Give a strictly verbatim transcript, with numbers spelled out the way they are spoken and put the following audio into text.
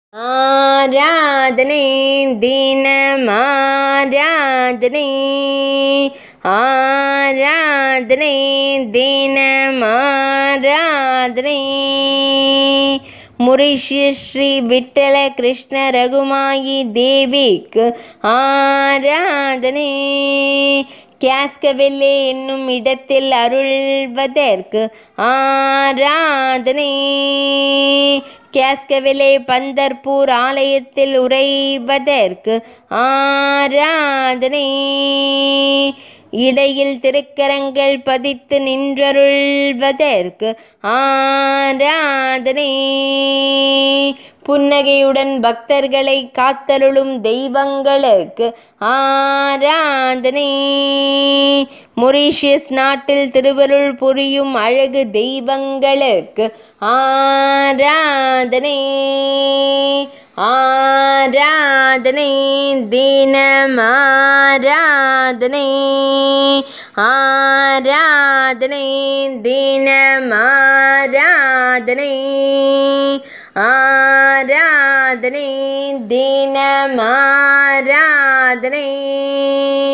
ஆராதனை தினமாராதனை ஆராதனை தினமாராதனை மொரீஷியஸ் ஸ்ரீ விட்டல கிருஷ்ண ரகுமாயி தேவிக்கு ஆராதனை. கேஸ்கவெல்லே என்னும் இடத்தில் அருள்வதற்கு ஆராதனை. கேஸ்கவெல்லே பந்தர்பூர் ஆலயத்தில் உறைவதற்கு ஆராதனை. இடையில் திருக்கரங்கள் பதித்து நின்றருள்வதற்கு ஆராதனை. புன்னகையுடன் பக்தர்களை காத்தருளும் தெய்வங்களுக்கு ஆராதனை. மொரீஷியஸ் நாட்டில் திருவருள் புரியும் அழகு தெய்வங்களுக்கு ஆராதனை. ஆராதனை தினமாராதனை ஆராதனை தினமாராதனை ஆராதனை தினமாராதனை.